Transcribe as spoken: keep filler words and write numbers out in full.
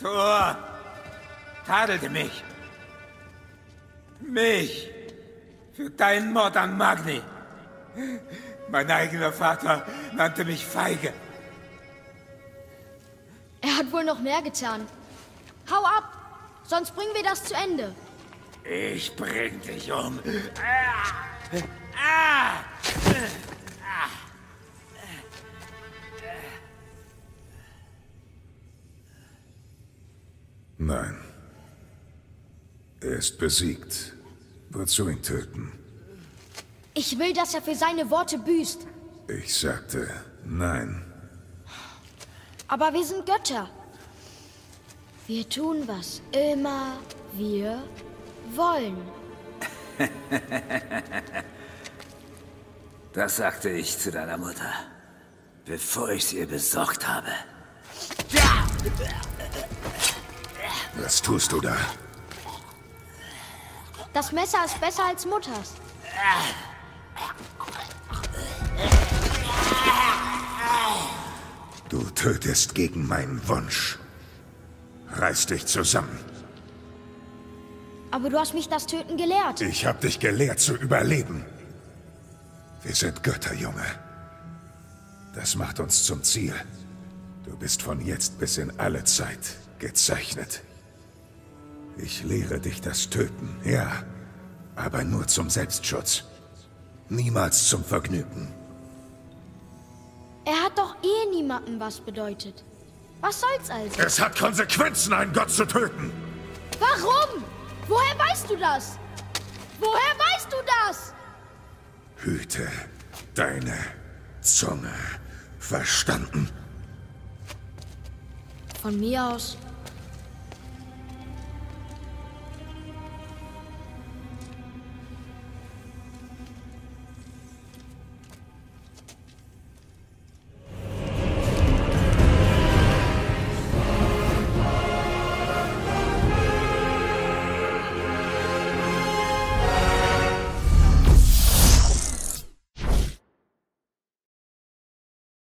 Thor tadelte mich. Mich. Für deinen Mord an Magni. Mein eigener Vater nannte mich feige. Er hat wohl noch mehr getan. Hau ab, sonst bringen wir das zu Ende. Ich bring dich um. Ah! Ah! Ah! Nein. Er ist besiegt. Wozu ihn töten? Ich will, dass er für seine Worte büßt. Ich sagte nein. Aber wir sind Götter. Wir tun, was immer wir wollen. Das sagte ich zu deiner Mutter, bevor ich sie ihr besorgt habe. Was tust du da? Das Messer ist besser als Mutters. Du tötest gegen meinen Wunsch. Reiß dich zusammen. Aber du hast mich das Töten gelehrt. Ich hab dich gelehrt zu überleben. Wir sind Götter, Junge. Das macht uns zum Ziel. Du bist von jetzt bis in alle Zeit gezeichnet. Ich lehre dich das Töten, ja, aber nur zum Selbstschutz. Niemals zum Vergnügen. Er hat doch eh niemandem was bedeutet. Was soll's also? Es hat Konsequenzen, einen Gott zu töten. Warum? Woher weißt du das? Woher weißt du das? Hüte deine Zunge. Verstanden? Von mir aus